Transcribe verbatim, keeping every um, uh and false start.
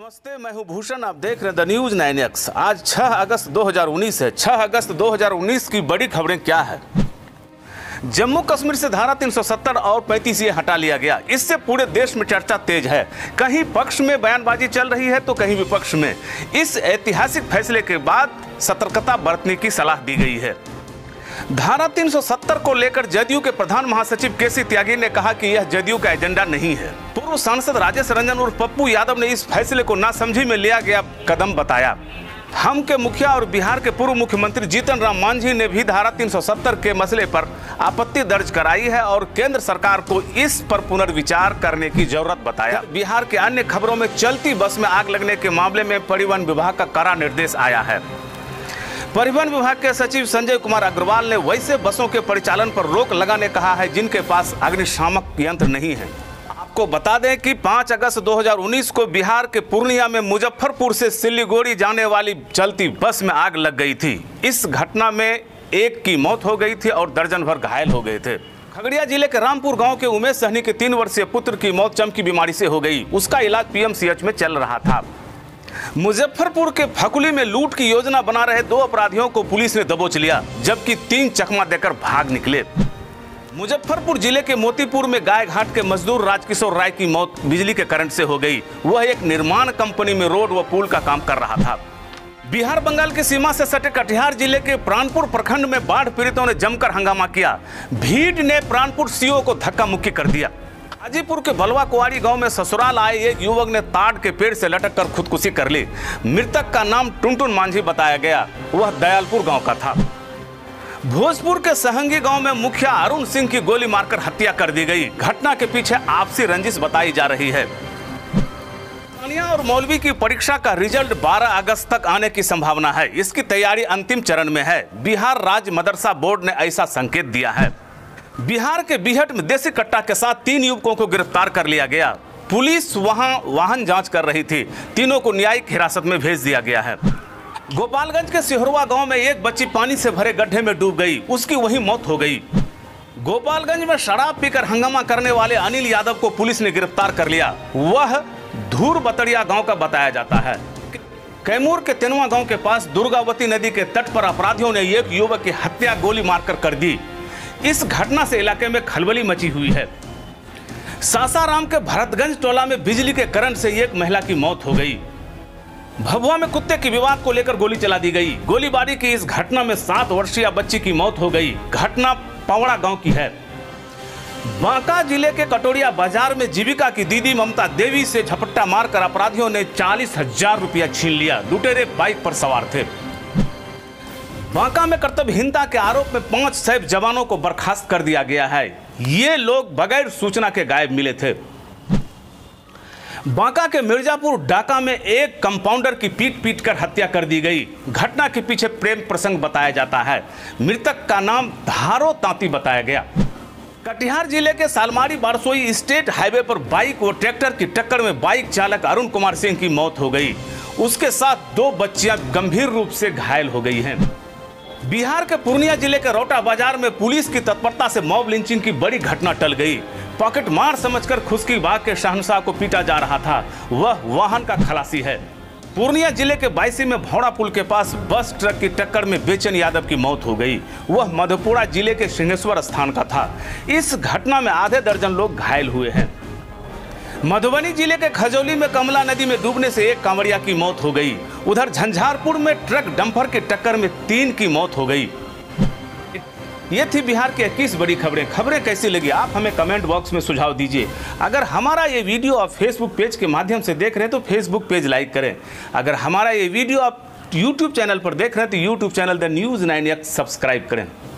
नमस्ते, मैं हूं भूषण। आप देख रहे हैं द न्यूज नाइन एक्स। आज छह अगस्त दो हज़ार उन्नीस है। छह अगस्त दो हज़ार उन्नीस की बड़ी खबरें क्या है। जम्मू कश्मीर से धारा तीन सौ सत्तर और पैंतीस ये हटा लिया गया। इससे पूरे देश में चर्चा तेज है। कहीं पक्ष में बयानबाजी चल रही है तो कहीं विपक्ष में। इस ऐतिहासिक फैसले के बाद सतर्कता बरतने की सलाह दी गई है। धारा तीन सौ सत्तर को लेकर जदयू के प्रधान महासचिव केसी त्यागी ने कहा कि यह जदयू का एजेंडा नहीं है। पूर्व सांसद राजेश रंजन उर्फ पप्पू यादव ने इस फैसले को नासमझी में लिया गया कदम बताया। हम के मुखिया और बिहार के पूर्व मुख्यमंत्री जीतन राम मांझी ने भी धारा तीन सौ सत्तर के मसले पर आपत्ति दर्ज कराई है और केंद्र सरकार को इस पर पुनर्विचार करने की जरूरत बताया। बिहार के अन्य खबरों में चलती बस में आग लगने के मामले में परिवहन विभाग का कड़ा निर्देश आया है। परिवहन विभाग के सचिव संजय कुमार अग्रवाल ने वैसे बसों के परिचालन पर रोक लगाने कहा है जिनके पास अग्निशामक यंत्र नहीं है। आपको बता दें कि पाँच अगस्त दो हज़ार उन्नीस को बिहार के पूर्णिया में मुजफ्फरपुर से सिलीगुड़ी जाने वाली चलती बस में आग लग गई थी। इस घटना में एक की मौत हो गई थी और दर्जन भर घायल हो गए थे। खगड़िया जिले के रामपुर गांव के उमेश सहनी के तीन वर्षीय पुत्र की मौत चमकी बीमारी से हो गई। उसका इलाज पीएमसीएच में चल रहा था। मुजफ्फरपुर के फकुली में लूट की योजना बना रहे दो अपराधियों को पुलिस ने दबोच लिया, जबकि तीन चकमा देकर भाग निकले। मुजफ्फरपुर जिले के मोतीपुर में गाय घाट के मजदूर राजकिशोर राय की मौत बिजली के करंट से हो गई। वह एक निर्माण कंपनी में रोड व पुल का काम कर रहा था। बिहार बंगाल की सीमा से सटे कटिहार जिले के प्राणपुर प्रखंड में बाढ़ पीड़ितों ने जमकर हंगामा किया। भीड़ ने प्राणपुर सीओ को धक्का मुक्की कर दिया। हाजीपुर के बलवा कुआरी गांव में ससुराल आए एक युवक ने ताड़ के पेड़ से लटक कर खुदकुशी कर ली। मृतक का नाम टुनटुन मांझी बताया गया। वह दयालपुर गांव का था। भोजपुर के सहंगी गांव में मुखिया अरुण सिंह की गोली मारकर हत्या कर दी गई। घटना के पीछे आपसी रंजिश बताई जा रही है। कन्या और मौलवी की परीक्षा का रिजल्ट बारह अगस्त तक आने की संभावना है। इसकी तैयारी अंतिम चरण में है। बिहार राज्य मदरसा बोर्ड ने ऐसा संकेत दिया है। बिहार के बिहट में देसी कट्टा के साथ तीन युवकों को गिरफ्तार कर लिया गया। पुलिस वहां वाहन जांच कर रही थी। तीनों को न्यायिक हिरासत में भेज दिया गया है। गोपालगंज के सिहरवा गांव में एक बच्ची पानी से भरे गड्ढे में डूब गई। उसकी वहीं मौत हो गई। गोपालगंज में शराब पीकर हंगामा करने वाले अनिल यादव को पुलिस ने गिरफ्तार कर लिया। वह धूर बतड़िया गाँव का बताया जाता है। कैमूर के तेनुआ गाँव के पास दुर्गावती नदी के तट पर अपराधियों ने एक युवक की हत्या गोली मारकर कर दी। इस घटना से इलाके में खलबली मची हुई है। सासाराम के भरतगंज टोला में बिजली के करंट से एक महिला की मौत हो गई। भभुआ में कुत्ते की विवाद को लेकर गोली चला दी गई। गोलीबारी की इस घटना में सात वर्षीय बच्ची की मौत हो गई। घटना पवड़ा गांव की है। बांका जिले के कटोरिया बाजार में जीविका की दीदी ममता देवी से झपट्टा मारकर अपराधियों ने चालीस हजार रुपया छीन लिया। लुटेरे बाइक पर सवार थे। बांका में कर्तव्यहीनता के आरोप में पांच सैप जवानों को बर्खास्त कर दिया गया है। ये लोग बगैर सूचना के गायब मिले थे। बांका के मिर्जापुर डाका में एक कंपाउंडर की पीट पीट कर हत्या कर दी गई। घटना के पीछे प्रेम प्रसंग बताया जाता है। मृतक का नाम धारो तांती बताया गया। कटिहार जिले के सालमारी बारसोई स्टेट हाईवे पर बाइक व ट्रैक्टर की टक्कर में बाइक चालक अरुण कुमार सिंह की मौत हो गई। उसके साथ दो बच्चियां गंभीर रूप से घायल हो गई हैं। बिहार के पूर्णिया जिले के रोटा बाजार में पुलिस की तत्परता से मॉब लिंचिंग की बड़ी घटना टल गई। पॉकेट मार समझकर खुशकी बाग के शहंशाह को पीटा जा रहा था। वह वाहन का खलासी है। पूर्णिया जिले के बायसी में भौड़ा पुल के पास बस ट्रक की टक्कर में बेचन यादव की मौत हो गई। वह मधेपुरा जिले के सिंहेश्वर स्थान का था। इस घटना में आधे दर्जन लोग घायल हुए हैं। मधुबनी जिले के खजौली में कमला नदी में डूबने से एक कांवड़िया की मौत हो गई। उधर झंझारपुर में ट्रक डंपर की टक्कर में तीन की मौत हो गई। ये थी बिहार की इक्कीस बड़ी खबरें। खबरें कैसी लगी आप हमें कमेंट बॉक्स में सुझाव दीजिए। अगर हमारा ये वीडियो आप फेसबुक पेज के माध्यम से देख रहे हैं तो फेसबुक पेज लाइक करें। अगर हमारा ये वीडियो आप यूट्यूब चैनल पर देख रहे हैं तो YouTube channel the news nine X subscribe करें।